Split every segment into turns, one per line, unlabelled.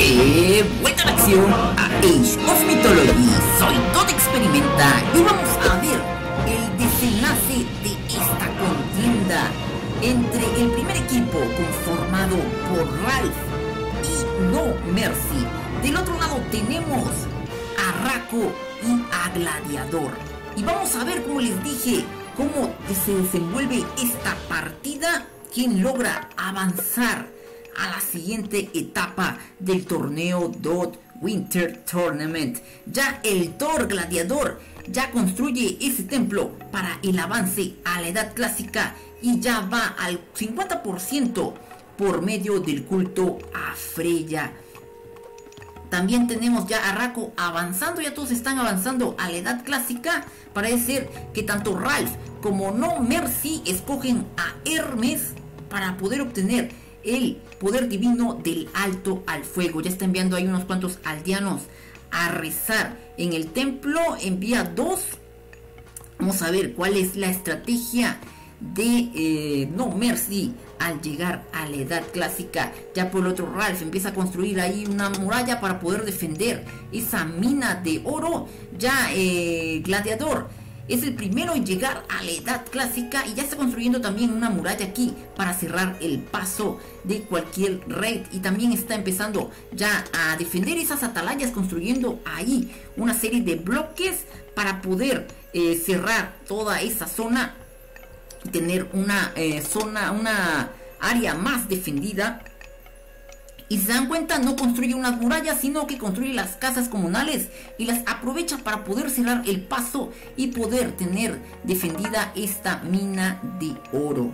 ¡Qué buena acción! A Age of Mythology, soy Todd Experimenta y vamos a ver el desenlace de esta contienda entre el primer equipo conformado por Ralph y No Mercy. Del otro lado tenemos a Rako y a Gladiador. Y vamos a ver, como les dije, cómo se desenvuelve esta partida, quién logra avanzar a la siguiente etapa del torneo Dot Winter Tournament. Ya el Thor Gladiador ya construye ese templo para el avance a la edad clásica y ya va al 50% por medio del culto a Freya. También tenemos ya a Rako avanzando, ya todos están avanzando a la edad clásica. Parece ser que tanto Ralph como No Mercy escogen a Hermes para poder obtener el poder divino del alto al fuego. Ya está enviando ahí unos cuantos aldeanos a rezar en el templo. Envía 2. Vamos a ver cuál es la estrategia de No Mercy al llegar a la edad clásica. Ya por el otro, Ralph empieza a construir ahí una muralla para poder defender esa mina de oro. Ya Gladiador es el primero en llegar a la edad clásica y ya está construyendo también una muralla aquí para cerrar el paso de cualquier raid. Y también está empezando ya a defender esas atalayas, construyendo ahí una serie de bloques para poder cerrar toda esa zona y tener una área más defendida. Y si se dan cuenta, no construye unas murallas, sino que construye las casas comunales y las aprovecha para poder cerrar el paso y poder tener defendida esta mina de oro.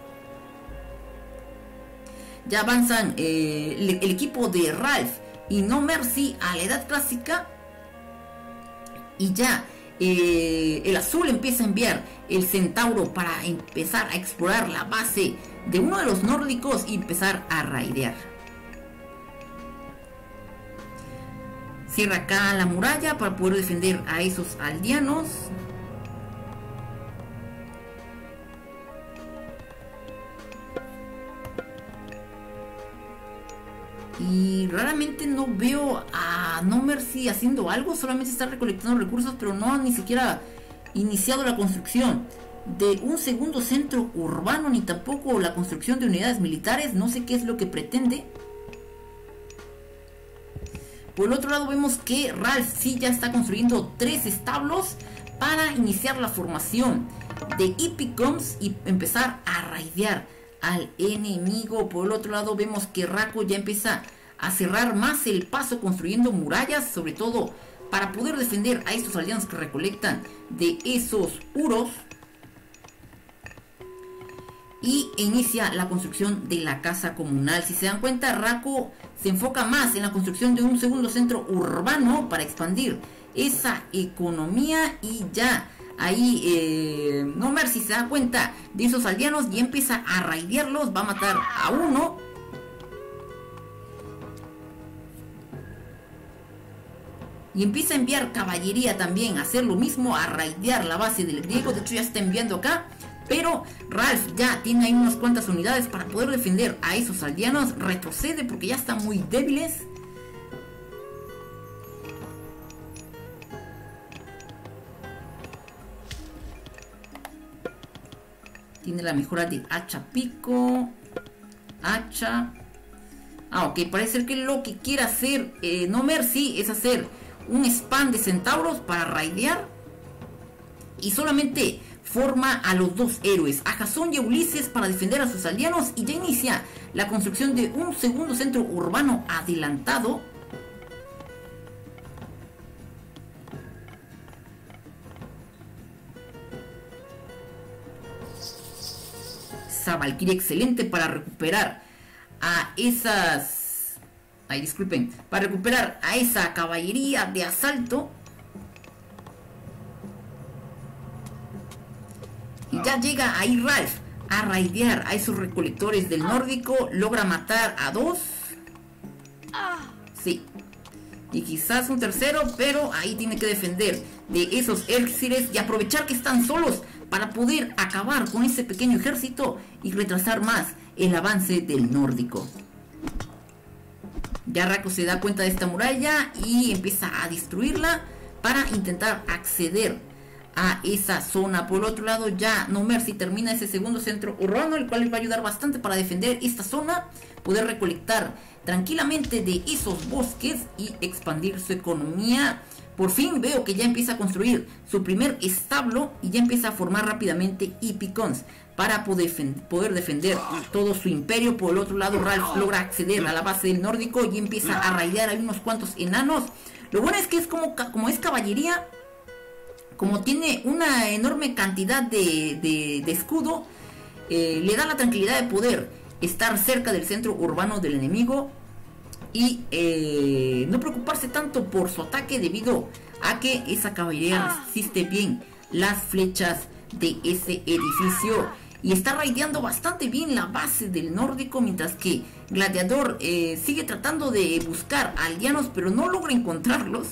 Ya avanzan el equipo de Ralph y No Mercy a la edad clásica. Y ya el azul empieza a enviar el centauro para empezar a explorar la base de uno de los nórdicos y empezar a raidear. Cierra acá la muralla para poder defender a esos aldeanos. Y raramente no veo a No Mercy haciendo algo. Solamente está recolectando recursos, pero no ha ni siquiera iniciado la construcción de un segundo centro urbano, ni tampoco la construcción de unidades militares. No sé qué es lo que pretende. Por el otro lado vemos que Ralph sí ya está construyendo 3 establos para iniciar la formación de Epicoms y empezar a raidear al enemigo. Por el otro lado vemos que Rako ya empieza a cerrar más el paso construyendo murallas, sobre todo para poder defender a estos aldeanos que recolectan de esos uros. Y inicia la construcción de la casa comunal. Si se dan cuenta, Rako se enfoca más en la construcción de un segundo centro urbano para expandir esa economía. Y ya ahí No Mercy se da cuenta de esos aldeanos y empieza a raidearlos. Va a matar a uno. Y empieza a enviar caballería también a hacer lo mismo, a raidear la base del griego. De hecho ya está enviando acá. Pero Ralph ya tiene ahí unas cuantas unidades para poder defender a esos aldeanos. Retrocede porque ya están muy débiles. Tiene la mejora de hacha pico. Hacha. Ok, parece ser que lo que quiere hacer No Mercy es hacer un spam de centauros para raidear. Y solamente forma a los 2 héroes, a Jasón y a Ulises, para defender a sus aldeanos. Y ya inicia la construcción de un segundo centro urbano adelantado. Esa valquiria excelente para recuperar a esas... Ay, disculpen. Para recuperar a esa caballería de asalto. Y ya llega ahí Ralph a raidear a esos recolectores del nórdico. Logra matar a 2. Sí. Y quizás un tercero, pero ahí tiene que defender de esos elixires y aprovechar que están solos para poder acabar con ese pequeño ejército y retrasar más el avance del nórdico. Ya Rako se da cuenta de esta muralla y empieza a destruirla para intentar acceder a esa zona. Por el otro lado, ya No Mercy termina ese segundo centro urbano, el cual les va a ayudar bastante para defender esta zona, poder recolectar tranquilamente de esos bosques y expandir su economía. Por fin veo que ya empieza a construir su primer establo y ya empieza a formar rápidamente hipicons para poder defender todo su imperio. Por el otro lado, Ralph logra acceder a la base del nórdico y empieza a raidear a unos cuantos enanos. Lo bueno es que es como es caballería, como tiene una enorme cantidad de escudo, le da la tranquilidad de poder estar cerca del centro urbano del enemigo y no preocuparse tanto por su ataque, debido a que esa caballería resiste bien las flechas de ese edificio y está raideando bastante bien la base del nórdico, mientras que Gladiador sigue tratando de buscar aldeanos pero no logra encontrarlos.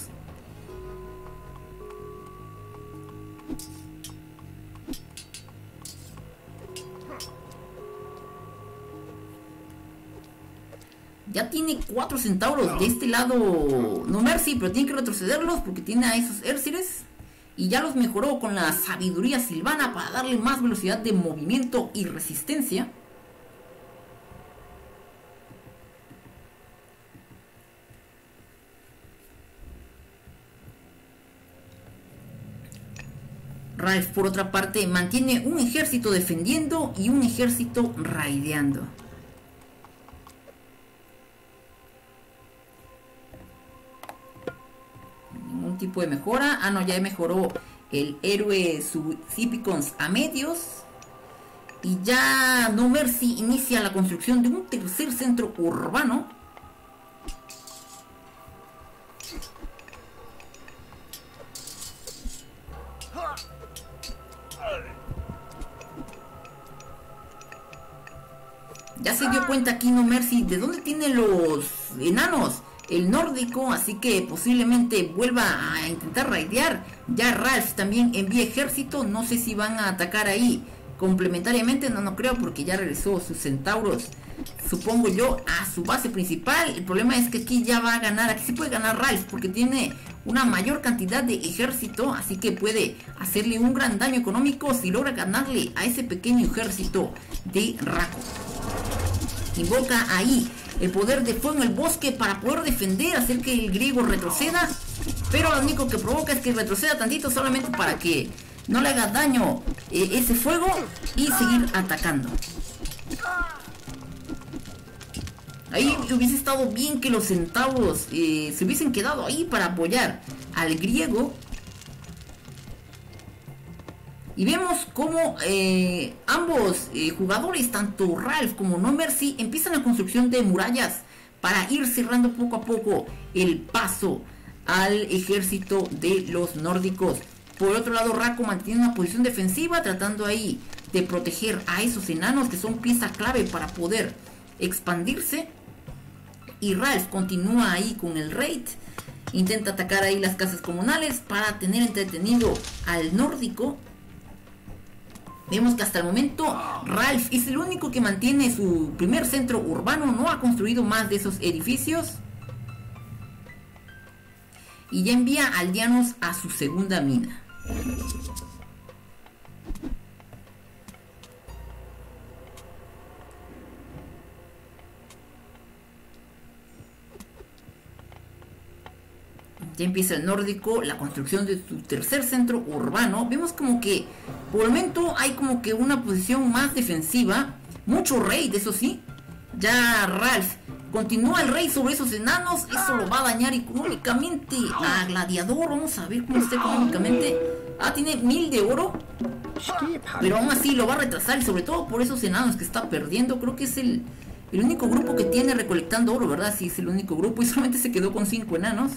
Ya tiene 4 centauros de este lado No Mercy, pero tiene que retrocederlos porque tiene a esos Érsires. Y ya los mejoró con la sabiduría silvana para darle más velocidad de movimiento y resistencia. Ralph, por otra parte, mantiene un ejército defendiendo y un ejército raideando. Ningún tipo de mejora. Ah, no, ya mejoró el héroe sus hipicons a medios. Y ya No Mercy inicia la construcción de un tercer centro urbano. Ya se dio cuenta aquí No Mercy de dónde tiene los enanos el nórdico, así que posiblemente vuelva a intentar raidear. Ya Ralph también envía ejército, no sé si van a atacar ahí complementariamente, no creo, porque ya regresó sus centauros, supongo yo, a su base principal. El problema es que aquí ya va a ganar, aquí sí puede ganar Ralph porque tiene una mayor cantidad de ejército, así que puede hacerle un gran daño económico si logra ganarle a ese pequeño ejército de Rako. Invoca ahí el poder de fuego en el bosque para poder defender, hacer que el griego retroceda, pero lo único que provoca es que retroceda tantito solamente para que no le haga daño ese fuego y seguir atacando. Ahí hubiese estado bien que los centauros se hubiesen quedado ahí para apoyar al griego. Y vemos como ambos jugadores, tanto Ralph como No Mercy, empiezan la construcción de murallas para ir cerrando poco a poco el paso al ejército de los nórdicos. Por otro lado, Rako mantiene una posición defensiva, tratando ahí de proteger a esos enanos que son pieza clave para poder expandirse. Y Ralph continúa ahí con el raid, intenta atacar ahí las casas comunales para tener entretenido al nórdico. Vemos que hasta el momento Ralph es el único que mantiene su primer centro urbano, no ha construido más de esos edificios. Y ya envía aldeanos a su segunda mina. Ya empieza el nórdico la construcción de su tercer centro urbano. Vemos como que por el momento hay como que una posición más defensiva. Mucho raid, eso sí. Ya Ralph continúa el raid sobre esos enanos. Eso lo va a dañar económicamente a Gladiador. Vamos a ver cómo está económicamente. Ah, tiene 1000 de oro, pero aún así lo va a retrasar, y sobre todo por esos enanos que está perdiendo. Creo que es el único grupo que tiene recolectando oro, ¿verdad? Sí, es el único grupo y solamente se quedó con 5 enanos.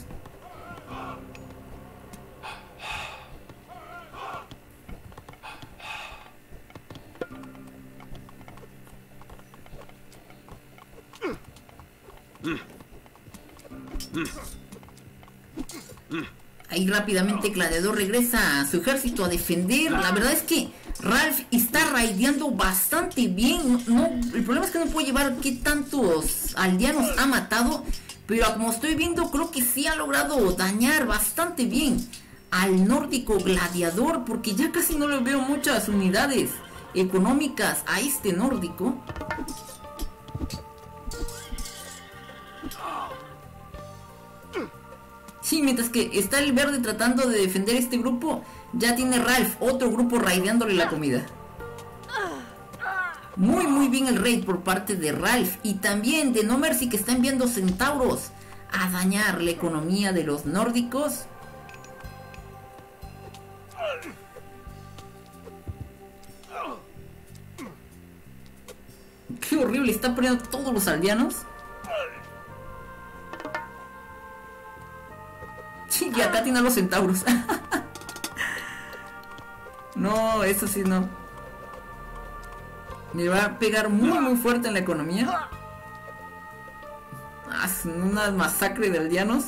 Ahí rápidamente Gladiador regresa a su ejército a defender. La verdad es que Ralph está raideando bastante bien. El problema es que no puede llevar qué tantos aldeanos ha matado, Pero como estoy viendo, creo que sí ha logrado dañar bastante bien al nórdico gladiador, porque ya casi no le veo muchas unidades económicas a este nórdico. Sí, mientras que está el verde tratando de defender este grupo, ya tiene Ralph otro grupo raideándole la comida. Muy bien el raid por parte de Ralph y también de No Mercy, que está enviando centauros a dañar la economía de los nórdicos. Qué horrible, está perdiendo todos los aldeanos. Sí, y acá tiene a los centauros. No, eso sí no. Me va a pegar muy fuerte en la economía. Una masacre de aldeanos.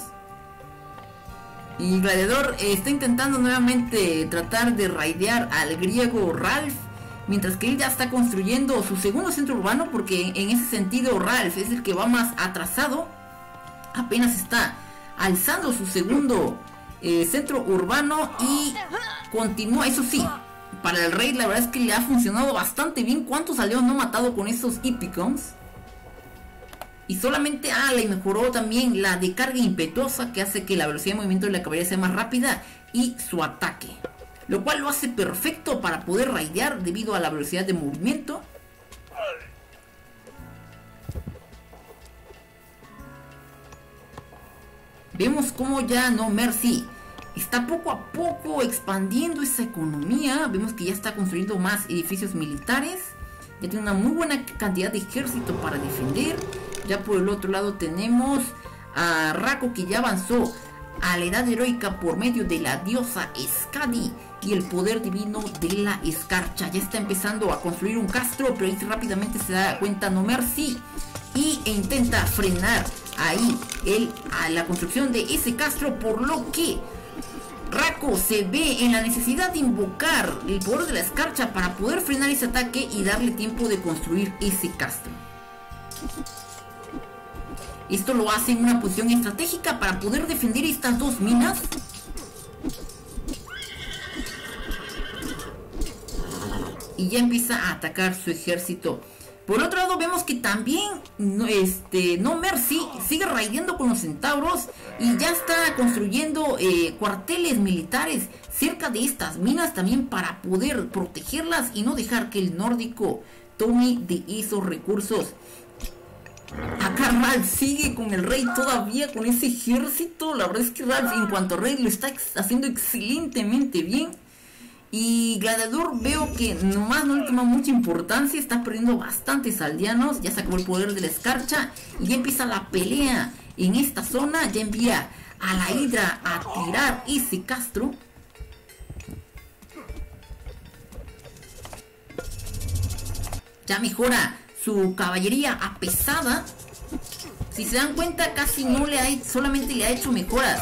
Y Gladiador está intentando nuevamente tratar de raidear al griego Ralph, mientras que él ya está construyendo su segundo centro urbano, porque en ese sentido Ralph es el que va más atrasado. Apenas está alzando su segundo centro urbano y continúa. Eso sí, para el rey la verdad es que le ha funcionado bastante bien. ¿Cuántos aliados no ha matado con esos Epicons? Y solamente le mejoró también la de carga impetuosa, que hace que la velocidad de movimiento de la caballería sea más rápida, y su ataque, lo cual lo hace perfecto para poder raidear debido a la velocidad de movimiento. Vemos como ya No Mercy está poco a poco expandiendo esa economía. Vemos que ya está construyendo más edificios militares. Ya tiene una muy buena cantidad de ejército para defender. Ya por el otro lado tenemos a Rako, que ya avanzó a la edad heroica por medio de la diosa Skadi y el poder divino de la escarcha. Ya está empezando a construir un castro, pero ahí rápidamente se da cuenta No Mercy e intenta frenar ahí la construcción de ese castro, por lo que Rako se ve en la necesidad de invocar el poder de la escarcha para poder frenar ese ataque y darle tiempo de construir ese castro. Esto lo hace en una posición estratégica para poder defender estas dos minas. Y ya empieza a atacar su ejército. Por otro lado vemos que también No Mercy sigue raideando con los centauros y ya está construyendo cuarteles militares cerca de estas minas también para poder protegerlas y no dejar que el nórdico tome de esos recursos. Acá Ralph sigue con el rey todavía con ese ejército. La verdad es que Ralph en cuanto a rey lo está haciendo excelentemente bien. Y Gladiador veo que nomás no le toma mucha importancia. Está perdiendo bastantes aldeanos. Ya sacó el poder de la escarcha y ya empieza la pelea en esta zona. Ya envía a la hidra a tirar ese castro. Ya mejora su caballería a pesada. Si se dan cuenta, casi no le ha hecho, solamente le ha hecho mejoras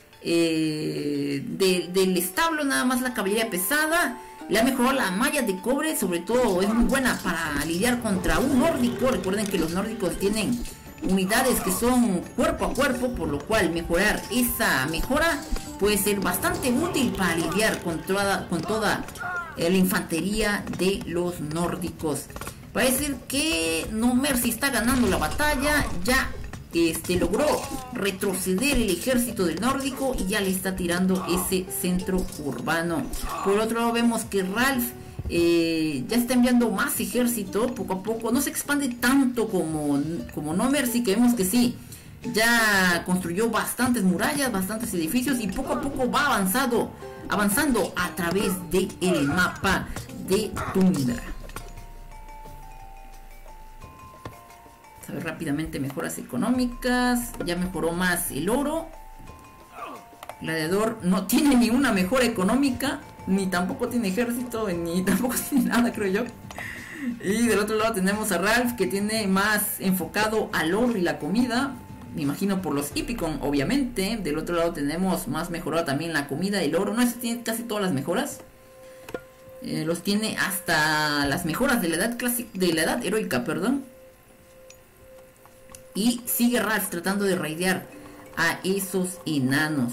del establo, nada más la caballería pesada. Le ha mejorado la malla de cobre, sobre todo es muy buena para lidiar contra un nórdico. Recuerden que los nórdicos tienen unidades que son cuerpo a cuerpo, por lo cual mejorar esa mejora puede ser bastante útil para lidiar con toda la infantería de los nórdicos. Parece que No Mercy está ganando la batalla. Ya logró retroceder el ejército del nórdico y ya le está tirando ese centro urbano. Por otro lado vemos que Ralph ya está enviando más ejército poco a poco. No se expande tanto como No Mercy, que vemos que sí, ya construyó bastantes murallas, bastantes edificios y poco a poco va avanzando a través del mapa de Tundra. A ver, rápidamente mejoras económicas. Ya mejoró más el oro. Gladiador no tiene ni una mejora económica, ni tampoco tiene ejército, ni tampoco tiene nada, creo yo. Y del otro lado tenemos a Ralph, que tiene más enfocado al oro y la comida. Me imagino por los Epicon, obviamente. Del otro lado tenemos más mejorado también la comida y el oro. No, ese tiene casi todas las mejoras. Los tiene hasta las mejoras de la edad heroica, perdón. Y sigue Ralph tratando de raidear a esos enanos.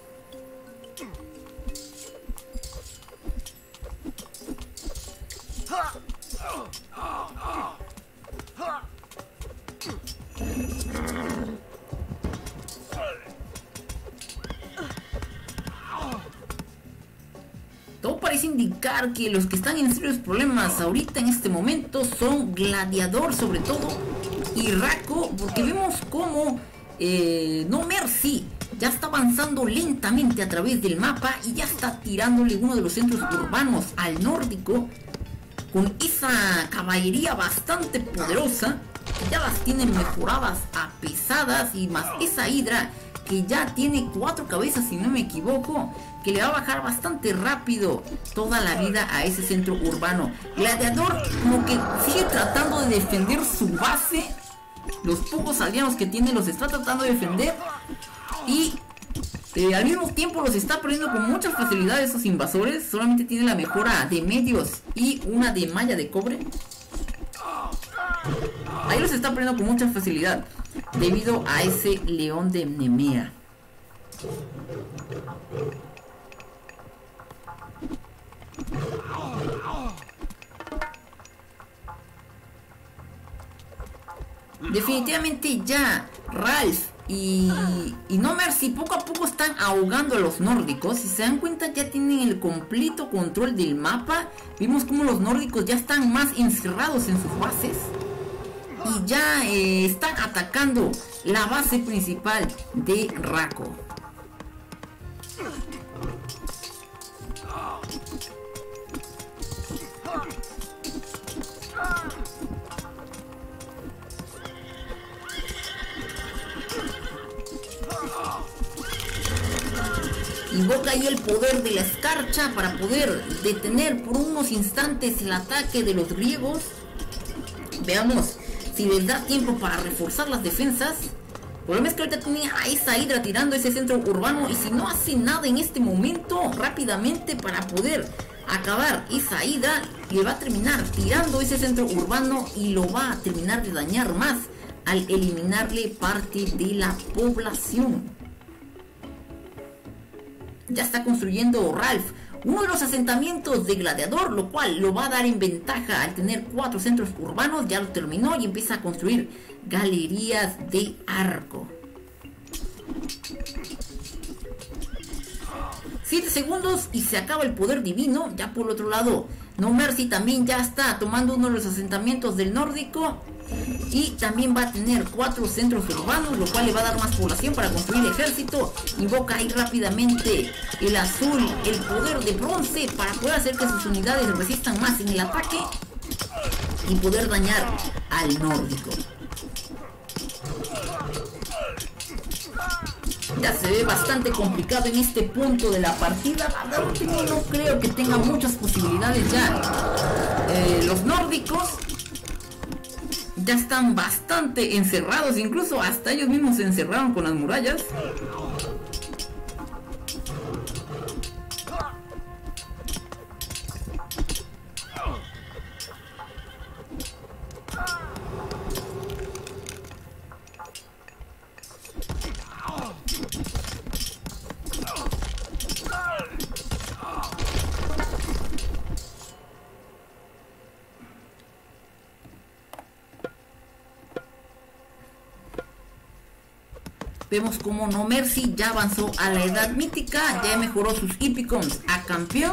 Todo parece indicar que los que están en serios problemas ahorita en este momento son Gladiador sobre todo y Rako, porque vemos como No Mercy ya está avanzando lentamente a través del mapa y ya está tirándole uno de los centros urbanos al nórdico con esa caballería bastante poderosa, que ya las tienen mejoradas a pesadas, y más esa hidra que ya tiene 4 cabezas si no me equivoco, que le va a bajar bastante rápido toda la vida a ese centro urbano. Gladiador como que sigue tratando de defender su base, los pocos aldeanos que tiene los está tratando de defender, y al mismo tiempo los está perdiendo con muchas facilidades esos invasores. Solamente tiene la mejora de medios y una de malla de cobre. Ahí los está perdiendo con mucha facilidad debido a ese león de Nemea. Definitivamente ya Ralph y No Mercy poco a poco están ahogando a los nórdicos. Si se dan cuenta, ya tienen el completo control del mapa. Vimos como los nórdicos ya están más encerrados en sus bases y ya están atacando la base principal de Rako. Invoca ahí el poder de la escarcha para poder detener por unos instantes el ataque de los griegos. Veamos si les da tiempo para reforzar las defensas. El problema es que ahorita tenía a esa hidra tirando ese centro urbano, y si no hace nada en este momento rápidamente para poder acabar esa hidra, le va a terminar tirando ese centro urbano y lo va a terminar de dañar más al eliminarle parte de la población. Ya está construyendo Ralph uno de los asentamientos de Gladiador, lo cual lo va a dar en ventaja al tener 4 centros urbanos. Ya lo terminó y empieza a construir galerías de arco. 7 segundos y se acaba el poder divino. Ya por el otro lado, No Mercy también ya está tomando uno de los asentamientos del nórdico. Y también va a tener 4 centros urbanos, lo cual le va a dar más población para construir ejército. Invoca ahí rápidamente el azul, el poder de bronce, para poder hacer que sus unidades resistan más en el ataque y poder dañar al nórdico. Ya se ve bastante complicado en este punto de la partida. No creo que tenga muchas posibilidades ya. Los nórdicos ya están bastante encerrados, incluso hasta ellos mismos se encerraron con las murallas. Vemos como No Mercy ya avanzó a la edad mítica, ya mejoró sus hípicons a campeón.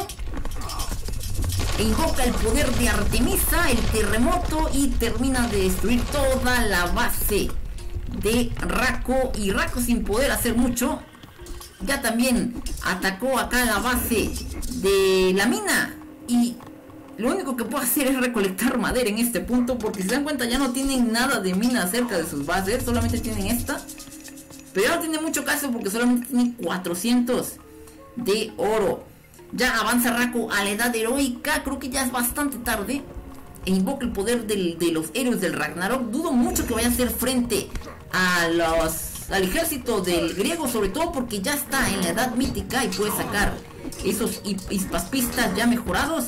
E invoca el poder de Artemisa, el terremoto, y termina de destruir toda la base de Rako. Y Rako, sin poder hacer mucho, ya también atacó acá la base de la mina. Y lo único que puede hacer es recolectar madera en este punto, porque si se dan cuenta ya no tienen nada de mina cerca de sus bases, solamente tienen esta. Pero ya no tiene mucho caso porque solamente tiene 400 de oro. Ya avanza Rako a la edad heroica. Creo que ya es bastante tarde. E invoca el poder de los héroes del Ragnarok. Dudo mucho que vaya a hacer frente al ejército del griego, sobre todo porque ya está en la edad mítica y puede sacar esos hispaspistas ya mejorados.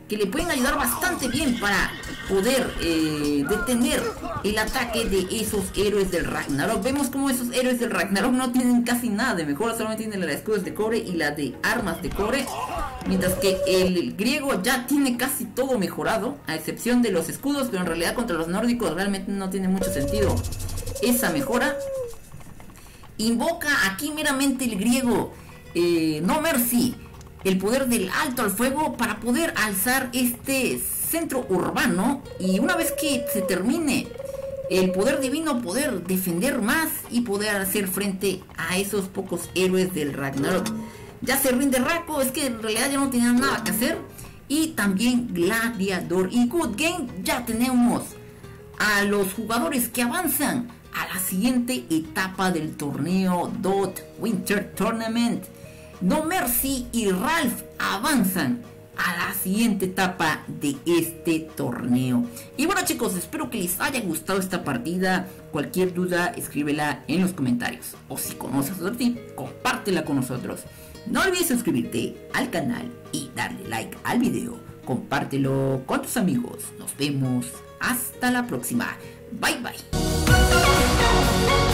que le pueden ayudar bastante bien para poder detener el ataque de esos héroes del Ragnarok. Vemos como esos héroes del Ragnarok no tienen casi nada de mejora, solamente tienen las escudos de cobre y la de armas de cobre, mientras que el griego ya tiene casi todo mejorado, a excepción de los escudos, pero en realidad contra los nórdicos realmente no tiene mucho sentido esa mejora. Invoca aquí meramente el griego No Mercy, el poder del alto al fuego, para poder alzar este centro urbano, y una vez que se termine el poder divino, poder defender más y poder hacer frente a esos pocos héroes del Ragnarok. Ya se rinde Rako, es que en realidad ya no tenía nada que hacer. Y también Gladiador y Good Game. Ya tenemos a los jugadores que avanzan a la siguiente etapa del torneo Dot Winter Tournament. No Mercy y Ralph avanzan a la siguiente etapa de este torneo. Y bueno, chicos, espero que les haya gustado esta partida. Cualquier duda, escríbela en los comentarios, o si conoces otro tip, compártela con nosotros. No olvides suscribirte al canal y darle like al video. Compártelo con tus amigos. Nos vemos hasta la próxima. Bye bye.